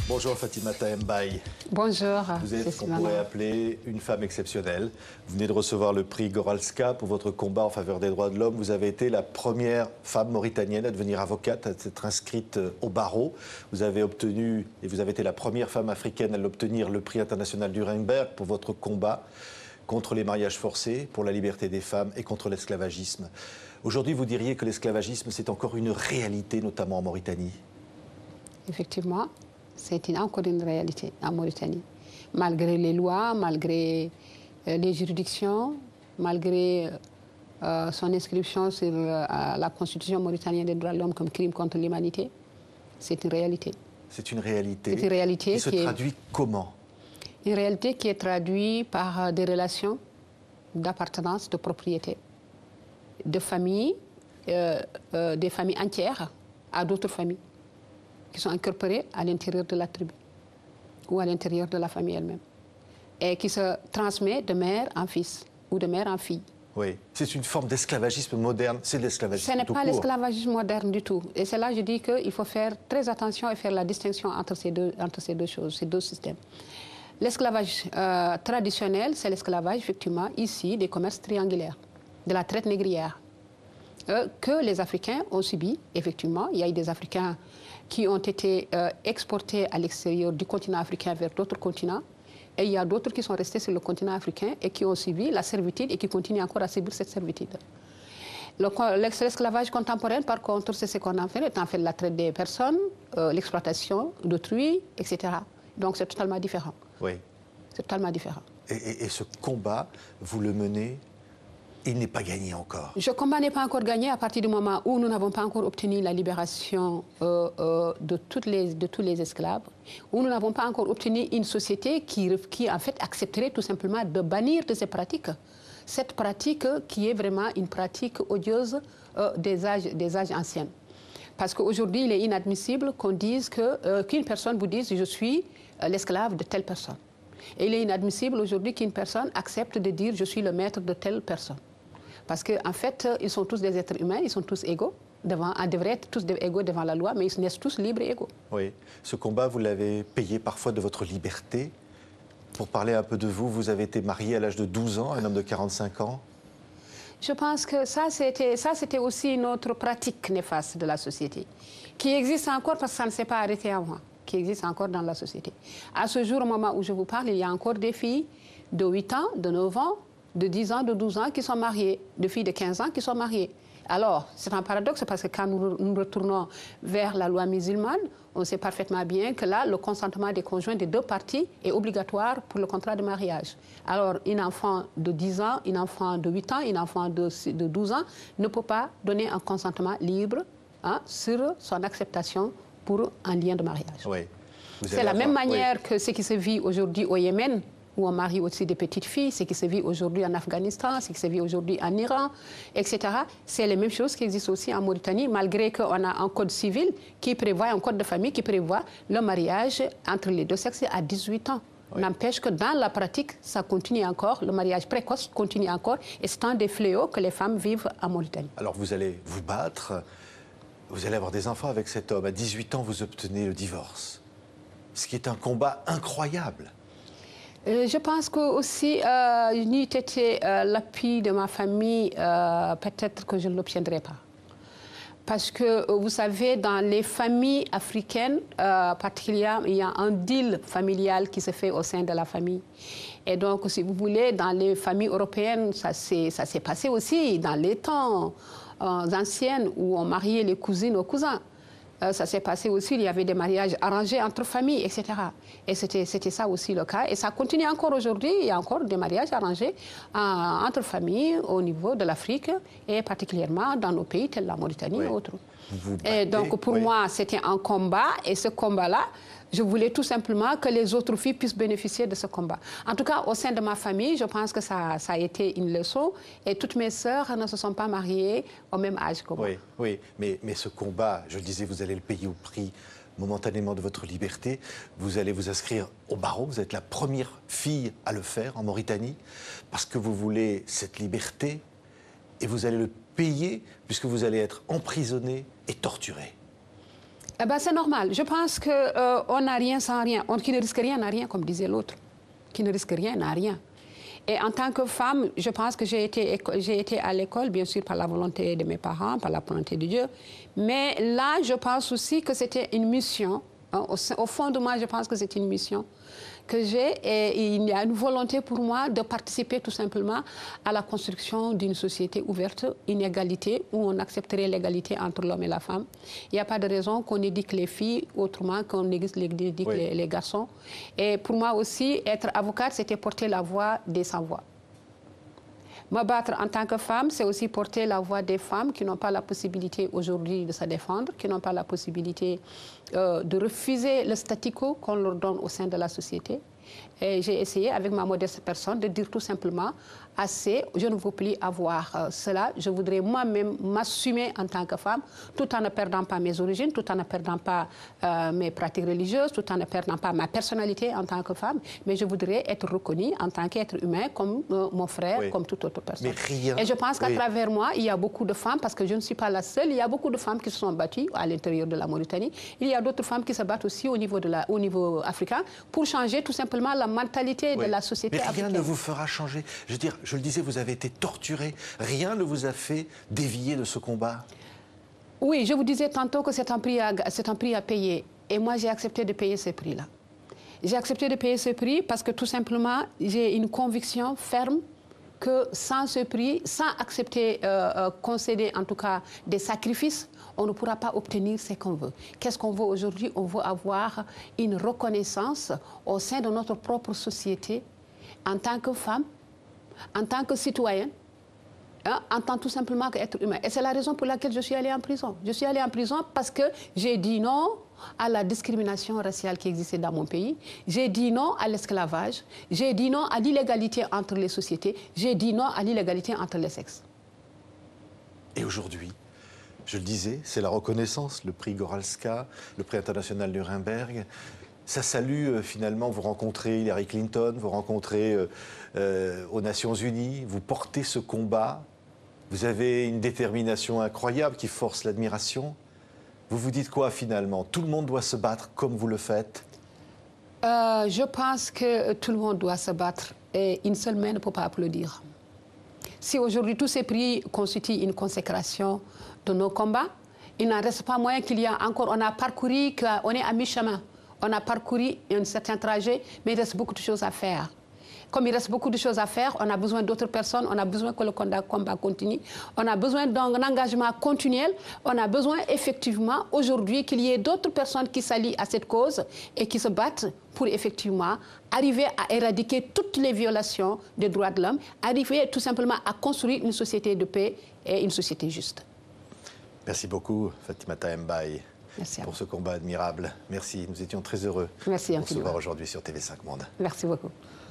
Bonjour Fatimata Mbaye. Bonjour. Vous êtes ce qu'on pourrait appeler une femme exceptionnelle. Vous venez de recevoir le prix Goralska pour votre combat en faveur des droits de l'homme. Vous avez été la première femme mauritanienne à devenir avocate, à s'être inscrite au barreau. Vous avez obtenu, et vous avez été la première femme africaine à l'obtenir, le prix international du Ringberg pour votre combat contre les mariages forcés, pour la liberté des femmes et contre l'esclavagisme. Aujourd'hui, vous diriez que l'esclavagisme, c'est encore une réalité, notamment en Mauritanie? Effectivement, c'est encore une réalité en Mauritanie. Malgré les lois, malgré les juridictions, malgré son inscription sur la Constitution mauritanienne des droits de l'homme comme crime contre l'humanité, c'est une réalité. C'est une réalité. C'est une réalité qui se traduit comment? Une réalité qui est traduite par des relations d'appartenance, de propriété, de familles, des familles entières à d'autres familles qui sont incorporées à l'intérieur de la tribu ou à l'intérieur de la famille elle-même et qui se transmet de mère en fils ou de mère en fille. Oui, c'est une forme d'esclavagisme moderne, c'est de l'esclavagisme Ce n'est tout pas court. l'esclavagisme moderne du tout. Et c'est là que je dis qu'il faut faire très attention et faire la distinction entre ces deux choses, ces deux systèmes. L'esclavage traditionnel, c'est l'esclavage, effectivement, ici, des commerces triangulaires, de la traite négrière, que les Africains ont subi, effectivement. Il y a eu des Africains qui ont été exportés à l'extérieur du continent africain vers d'autres continents. Et il y a d'autres qui sont restés sur le continent africain et qui ont subi la servitude et qui continuent encore à subir cette servitude. L'esclavage contemporain, par contre, c'est ce qu'on a fait, la traite des personnes, l'exploitation d'autrui, etc. Donc c'est totalement différent. Oui. C'est totalement différent. Et ce combat, vous le menez, il n'est pas gagné encore. Ce combat n'est pas encore gagné à partir du moment où nous n'avons pas encore obtenu la libération de tous les esclaves, où nous n'avons pas encore obtenu une société qui en fait accepterait tout simplement de bannir de ces pratiques. Cette pratique qui est vraiment une pratique odieuse des âges anciens. Parce qu'aujourd'hui, il est inadmissible qu'on dise qu'une personne vous dise « je suis l'esclave de telle personne ». Et il est inadmissible aujourd'hui qu'une personne accepte de dire « je suis le maître de telle personne ». Parce qu'en fait, ils sont tous des êtres humains, ils sont tous égaux, devraient être tous égaux devant la loi, mais ils naissent tous libres et égaux. Oui. Ce combat, vous l'avez payé parfois de votre liberté. Pour parler un peu de vous, vous avez été marié à l'âge de 12 ans, un homme de 45 ans. Je pense que ça, c'était aussi une autre pratique néfaste de la société, qui existe encore parce que ça ne s'est pas arrêté avant, qui existe encore dans la société. À ce jour, au moment où je vous parle, il y a encore des filles de 8 ans, de 9 ans, de 10 ans, de 12 ans qui sont mariées, de filles de 15 ans qui sont mariées. Alors, c'est un paradoxe parce que quand nous retournons vers la loi musulmane, on sait parfaitement bien que là, le consentement des conjoints des deux parties est obligatoire pour le contrat de mariage. Alors, un enfant de 10 ans, un enfant de 8 ans, un enfant de 12 ans ne peut pas donner un consentement libre sur son acceptation pour un lien de mariage. Oui. C'est la même manière que ce qui se vit aujourd'hui au Yémen, où on marie aussi des petites filles, ce qui se vit aujourd'hui en Afghanistan, ce qui se vit aujourd'hui en Iran, etc. C'est les mêmes choses qui existent aussi en Mauritanie, malgré qu'on a un code civil qui prévoit, un code de famille qui prévoit le mariage entre les deux sexes à 18 ans. Oui. N'empêche que dans la pratique, ça continue encore, le mariage précoce continue encore, et c'est un des fléaux que les femmes vivent en Mauritanie. Alors vous allez vous battre, vous allez avoir des enfants avec cet homme. À 18 ans, vous obtenez le divorce, ce qui est un combat incroyable. Je pense que aussi, n'eût été l'appui de ma famille, peut-être que je ne l'obtiendrai pas. Parce que, vous savez, dans les familles africaines, particulièrement, il y a un deal familial qui se fait au sein de la famille. Et donc, si vous voulez, dans les familles européennes, ça s'est passé aussi dans les temps anciens où on mariait les cousines aux cousins. Ça s'est passé aussi, il y avait des mariages arrangés entre familles, etc. Et c'était ça aussi le cas. Et ça continue encore aujourd'hui, il y a encore des mariages arrangés entre familles au niveau de l'Afrique et particulièrement dans nos pays tels la Mauritanie et autres. Et donc pour moi, c'était un combat et ce combat-là, je voulais tout simplement que les autres filles puissent bénéficier de ce combat. En tout cas, au sein de ma famille, je pense que ça a été une leçon. Et toutes mes sœurs ne se sont pas mariées au même âge que moi. Oui, mais ce combat, je le disais, vous allez le payer au prix momentanément de votre liberté. Vous allez vous inscrire au barreau. Vous êtes la première fille à le faire en Mauritanie parce que vous voulez cette liberté et vous allez le payer puisque vous allez être emprisonnée et torturée. Eh ben, c'est normal. Je pense qu'on n'a rien sans rien. Qui ne risque rien n'a rien, comme disait l'autre. Qui ne risque rien n'a rien. Et en tant que femme, je pense que j'ai été à l'école, bien sûr, par la volonté de mes parents, par la volonté de Dieu. Mais là, je pense aussi que c'était une mission. Hein, au fond de moi, je pense que c'est une mission que j'ai. Et il y a une volonté pour moi de participer tout simplement à la construction d'une société ouverte, une égalité, où on accepterait l'égalité entre l'homme et la femme. Il n'y a pas de raison qu'on éduque les filles autrement qu'on éduque les garçons. Et pour moi aussi, être avocate, c'était porter la voix des sans-voix. Me battre en tant que femme, c'est aussi porter la voix des femmes qui n'ont pas la possibilité aujourd'hui de se défendre, qui n'ont pas la possibilité de refuser le statu quo qu'on leur donne au sein de la société. Et j'ai essayé, avec ma modeste personne, de dire tout simplement assez, je ne veux plus avoir cela, je voudrais moi-même m'assumer en tant que femme, tout en ne perdant pas mes origines, tout en ne perdant pas mes pratiques religieuses, tout en ne perdant pas ma personnalité en tant que femme, mais je voudrais être reconnue en tant qu'être humain, comme mon frère, oui, comme toute autre personne. Mais rien. Et je pense qu'à travers moi, il y a beaucoup de femmes, parce que je ne suis pas la seule, il y a beaucoup de femmes qui se sont battues à l'intérieur de la Mauritanie. Il y a d'autres femmes qui se battent aussi au niveau africain pour changer tout simplement la mentalité de la société africaine. Mais rien ne vous fera changer. Je veux dire, je le disais, vous avez été torturée. Rien ne vous a fait dévier de ce combat. Oui, je vous disais tantôt que c'est un prix à payer. Et moi, j'ai accepté de payer ce prix-là. J'ai accepté de payer ce prix parce que tout simplement, j'ai une conviction ferme que sans ce prix, sans accepter, concéder en tout cas des sacrifices, on ne pourra pas obtenir ce qu'on veut. Qu'est-ce qu'on veut aujourd'hui? On veut avoir une reconnaissance au sein de notre propre société en tant que femme, en tant que citoyenne, hein, en tant tout simplement qu'être humain. Et c'est la raison pour laquelle je suis allée en prison. Je suis allée en prison parce que j'ai dit non à la discrimination raciale qui existait dans mon pays. J'ai dit non à l'esclavage. J'ai dit non à l'illégalité entre les sociétés. J'ai dit non à l'illégalité entre les sexes. Et aujourd'hui, je le disais, c'est la reconnaissance, le prix Goralska, le prix international Nuremberg. Ça salue finalement, vous rencontrez Hillary Clinton, vous rencontrez aux Nations Unies, vous portez ce combat. Vous avez une détermination incroyable qui force l'admiration. Vous vous dites quoi finalement? Tout le monde doit se battre comme vous le faites? Je pense que tout le monde doit se battre et une seule main ne peut pas applaudir. Si aujourd'hui tous ces prix constituent une consécration de nos combats, il n'en reste pas moins qu'il y a encore, on a parcouru, on est à mi-chemin. On a parcouru un certain trajet, mais il reste beaucoup de choses à faire. Comme il reste beaucoup de choses à faire, on a besoin d'autres personnes, on a besoin que le combat continue, on a besoin d'un engagement continuel, on a besoin effectivement aujourd'hui qu'il y ait d'autres personnes qui s'allient à cette cause et qui se battent pour effectivement arriver à éradiquer toutes les violations des droits de l'homme, arriver tout simplement à construire une société de paix et une société juste. Merci beaucoup, Fatimata Mbaye. Merci pour ce combat admirable. Merci, nous étions très heureux de vous recevoir aujourd'hui sur TV5 Monde. Merci beaucoup.